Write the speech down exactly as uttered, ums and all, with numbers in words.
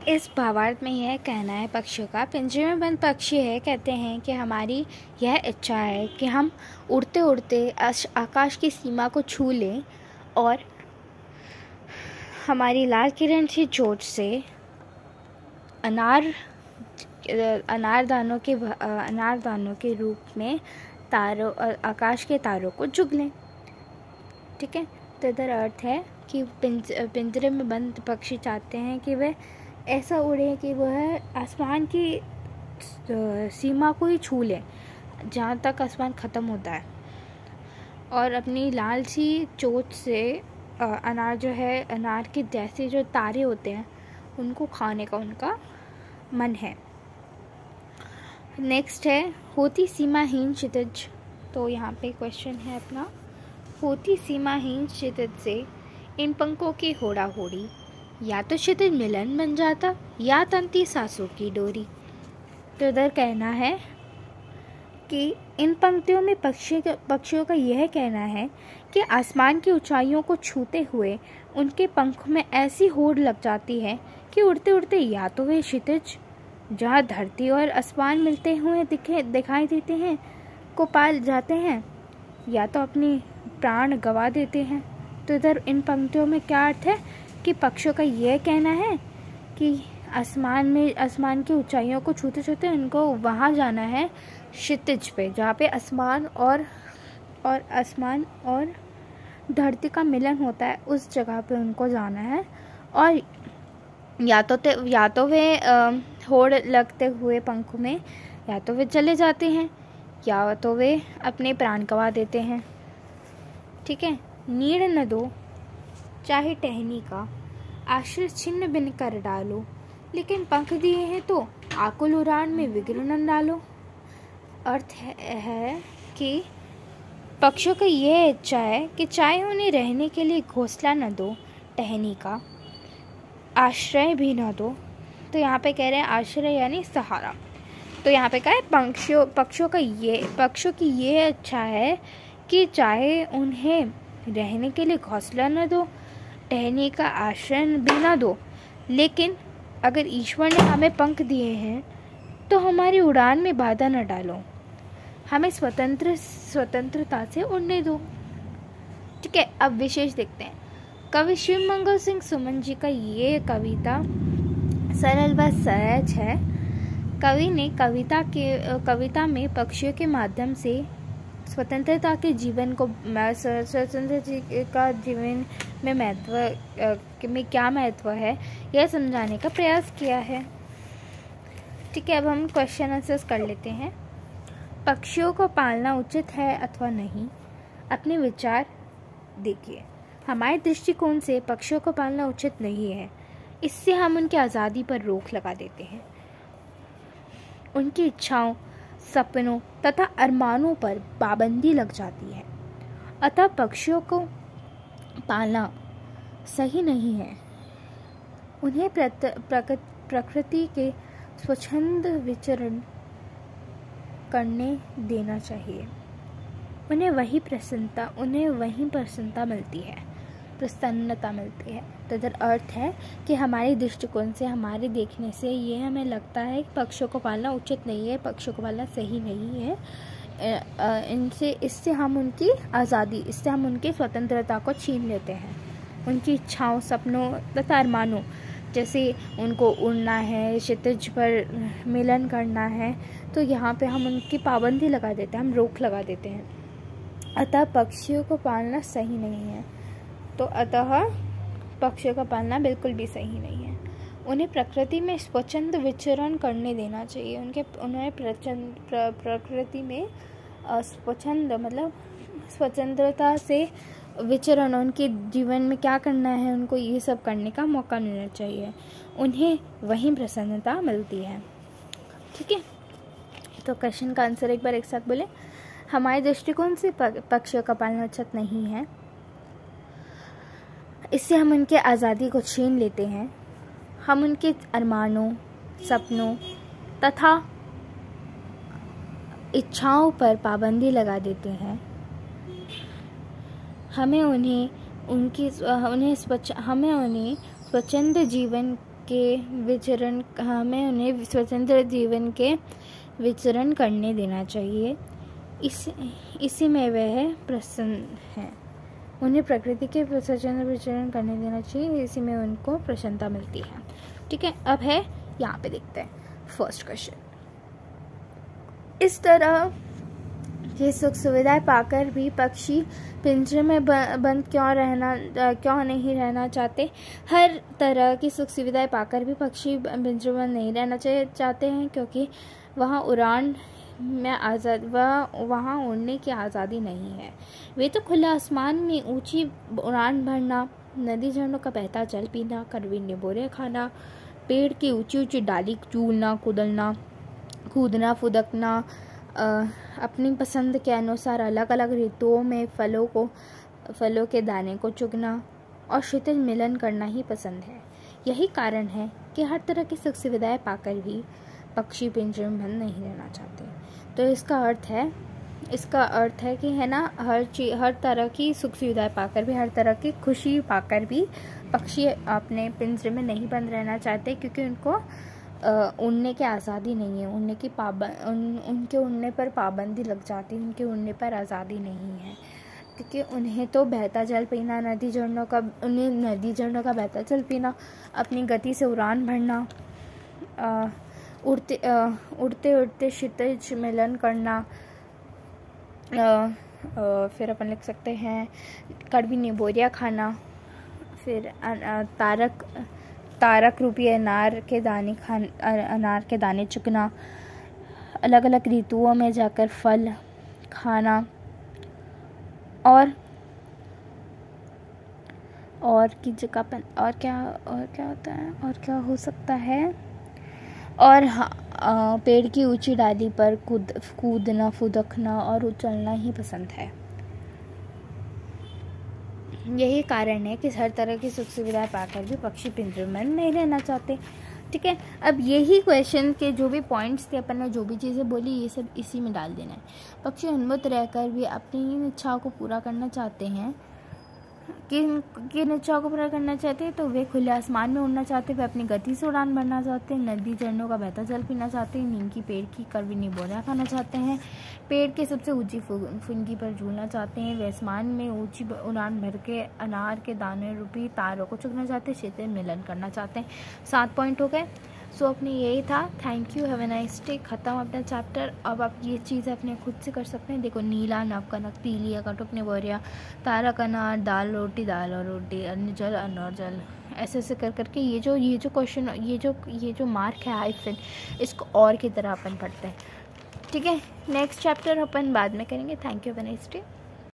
इस भावार्थ में यह कहना है पक्षियों का, पिंजरे में बंद पक्षी है कहते हैं कि हमारी यह इच्छा है कि हम उड़ते उड़ते आकाश की सीमा को छू लें और हमारी लाल किरण की चोट से अनार अनारदानों के अनारदानों के रूप में तारों आकाश के तारों को चुग लें। ठीक है, तो इधर अर्थ है कि पिंज पिंजरे में बंद पक्षी चाहते हैं कि वह ऐसा उड़े कि वह आसमान की सीमा को ही छू लें जहाँ तक आसमान ख़त्म होता है, और अपनी लाल सी चोंच से अनार जो है अनार के जैसे जो तारे होते हैं उनको खाने का उनका मन है। नेक्स्ट है होती सीमाहीन क्षितिज। तो यहाँ पे क्वेश्चन है अपना, होती सीमाहीन क्षितिज से इन पंखों की होड़ा होड़ी, या तो क्षितिज मिलन बन जाता या तंती सांसों की डोरी। तो इधर कहना है कि इन पंक्तियों में पक्षी पक्षियों का यह कहना है कि आसमान की ऊंचाइयों को छूते हुए उनके पंख में ऐसी होड़ लग जाती है कि उड़ते उड़ते या तो वे क्षितिज जहाँ धरती और आसमान मिलते हुए दिखे दिखाई देते हैं को पाल जाते हैं, या तो अपनी प्राण गंवा देते हैं। तो इधर इन पंक्तियों में क्या अर्थ है कि पक्षियों का यह कहना है कि आसमान में आसमान की ऊंचाइयों को छूते छूते उनको वहाँ जाना है क्षितिज पे, जहाँ पे आसमान और और आसमान और धरती का मिलन होता है, उस जगह पे उनको जाना है। और या तो ते, या तो वे होड़ लगते हुए पंखों में या तो वे चले जाते हैं या तो वे अपने प्राण गंवा देते हैं। ठीक है, नीड़ न दो चाहे टहनी का, आश्रय छिन्न बिन कर डालो, लेकिन पंख दिए हैं तो आकुल उड़ान में विघ्न न डालो। अर्थ है, है कि पक्षियों की यह इच्छा है कि चाहे उन्हें रहने के लिए घोंसला न दो टहनी का, आश्रय भी न दो। तो यहाँ पे कह रहे हैं आश्रय यानी सहारा। तो यहाँ पे क्या है, पक्षियों पक्षियों का ये पक्षियों की ये इच्छा है कि चाहे उन्हें रहने के लिए घोंसला न दो, टहनी का आश्रय भी न दो, लेकिन अगर ईश्वर ने हमें पंख दिए हैं तो हमारी उड़ान में बाधा न डालो, हमें स्वतंत्र स्वतंत्रता से उड़ने दो। ठीक है, अब विशेष देखते हैं। कवि शिव मंगल सिंह सुमन जी का ये कविता सरल व सहज है। कवि ने कविता के कविता में पक्षियों के माध्यम से स्वतंत्रता के जीवन को स्वतंत्रता का जीवन में महत्व में क्या महत्व है यह समझाने का प्रयास किया है। ठीक है, अब हम क्वेश्चन आंसर्स कर लेते हैं। पक्षियों को पालना उचित है अथवा नहीं, अपने विचार देखिए। हमारे दृष्टिकोण से पक्षियों को पालना उचित नहीं है, इससे हम उनकी आज़ादी पर रोक लगा देते हैं, उनकी इच्छाओं, सपनों तथा अरमानों पर पाबंदी लग जाती है। अतः पक्षियों को पालना सही नहीं है। उन्हें प्रकृति के स्वच्छंद विचरण करने देना चाहिए। उन्हें वही प्रसन्नता उन्हें वही प्रसन्नता मिलती है प्रसन्नता मिलती है। तो इधर अर्थ है कि हमारे दृष्टिकोण से, हमारे देखने से ये हमें लगता है कि पक्षियों को पालना उचित नहीं है, पक्षियों को पालना सही नहीं है। इनसे इससे हम उनकी आज़ादी इससे हम उनकी स्वतंत्रता को छीन लेते हैं। उनकी इच्छाओं, सपनों तथा अरमानों, जैसे उनको उड़ना है, क्षितिज पर मिलन करना है, तो यहाँ पे हम उनकी पाबंदी लगा देते हैं, हम रोक लगा देते हैं। अतः पक्षियों को पालना सही नहीं है। तो अतः पक्षियों का पालना बिल्कुल भी सही नहीं है। उन्हें प्रकृति में स्वच्छंद विचरण करने देना चाहिए। उनके उन्हें प्रचंड प्र, प्रकृति में स्वच्छंद मतलब स्वतंत्रता से विचरण, उनके जीवन में क्या करना है उनको ये सब करने का मौका मिलना चाहिए। उन्हें वही प्रसन्नता मिलती है। ठीक है, तो क्वेश्चन का आंसर एक बार एक साथ बोले। हमारे दृष्टिकोण से पक्षियों का पालना उचित नहीं है, इससे हम उनके आज़ादी को छीन लेते हैं, हम उनके अरमानों, सपनों तथा इच्छाओं पर पाबंदी लगा देते हैं। हमें उन्हें उनकी उन्हें स्वच्छ हमें उन्हें स्वच्छंद जीवन के विचरण हमें उन्हें स्वतंत्र जीवन के विचरण करने देना चाहिए। इस इसी में वह प्रसन्न है। उन्हें प्रकृति के स्वतंत्र विचरण करने देना चाहिए, इसी में उनको प्रसन्नता मिलती है। ठीक है, अब है यहाँ पे देखते हैं फर्स्ट क्वेश्चन। इस तरह ये सुख सुविधाएं पाकर भी पक्षी पिंजरे में बंद क्यों रहना क्यों नहीं रहना चाहते? हर तरह की सुख सुविधाएं पाकर भी पक्षी पिंजरे में नहीं रहना चाहते हैं क्योंकि वहाँ उड़ान में आज़ाद वह वहाँ उड़ने की आज़ादी नहीं है। वे तो खुले आसमान में ऊंची उड़ान भरना, नदी झरनों का बहता जल पीना, कड़वी निबोरे खाना, पेड़ की ऊंची ऊंची डाली झूलना कूदना कूदना फुदकना, अपनी पसंद के अनुसार अलग अलग ऋतुओं में फलों को फलों के दाने को चुगना और शीतल मिलन करना ही पसंद है। यही कारण है कि हर तरह की सुख सुविधाएं पाकर भी पक्षी पिंजरे में बंद नहीं रहना चाहते। तो इसका अर्थ है इसका अर्थ है कि है ना, हर चीज हर तरह की सुख सुविधाएं पाकर भी, हर तरह की खुशी पाकर भी पक्षी अपने पिंजरे में नहीं बंद रहना चाहते, क्योंकि उनको उड़ने की आज़ादी नहीं है। उड़ने की पाबंद उन, उनके उड़ने पर पाबंदी लग जाती है, उनके उड़ने पर आज़ादी नहीं है, क्योंकि उन्हें तो बहता जल पीना, नदी झरनों का उन्हें नदी झरनों का बहता जल पीना, अपनी गति से उड़ान भरना, आ, उड़ते आ, उड़ते उड़ते क्षितिज मिलन करना, आ, आ, फिर अपन लिख सकते हैं कड़वी निबोरियाँ खाना, फिर आ, तारक तारक रूपी अनार के दाने खान अनार के दाने चुगना, अलग अलग ऋतुओं में जाकर फल खाना, और और की जगह पर और क्या और क्या होता है और क्या हो सकता है और हाँ, पेड़ की ऊंची डाली पर कूद कूदना फुदकना और उछलना ही पसंद है। यही कारण है कि हर तरह की सुख सुविधाएं पाकर भी पक्षी पिंजरे में नहीं रहना चाहते। ठीक है, अब यही क्वेश्चन के जो भी पॉइंट्स थे, अपन ने जो भी चीज़ें बोली, ये सब इसी में डाल देना है। पक्षी उन्मत्त रहकर भी अपनी इच्छाओं को पूरा करना चाहते हैं। किन किन इच्छाओं को पूरा करना चाहते हैं? तो वे खुले आसमान में उड़ना चाहते हैं, वे अपनी गति से उड़ान भरना चाहते हैं, नदी झरनों का बहता जल पीना चाहते हैं, नीम की पेड़ की कड़वी निबोरियाँ खाना चाहते हैं, पेड़ के सबसे ऊंची फुनगी पर झूलना चाहते हैं, वे आसमान में ऊंची उड़ान भर के अनार के दाने रूपी तारों को चुगना चाहते हैं, शीतल मिलन करना चाहते हैं। सात पॉइंट हो गए। सो अपने यही था। Thank you, have a nice day. ख़त्म अपना चैप्टर। अब आप ये चीज़ अपने खुद से कर सकते हैं। देखो, नीला नव कनक, पीली अकटुक निबोरिया, तारा अनार, दाल रोटी दाल और रोटी, अन्न जल अन्न और जल, ऐसे ऐसे कर करके ये जो ये जो क्वेश्चन ये जो ये जो मार्क है हाइफन, इसको और की तरह अपन पढ़ते हैं। ठीक है, नेक्स्ट चैप्टर अपन बाद में करेंगे। Thank you, have a nice day.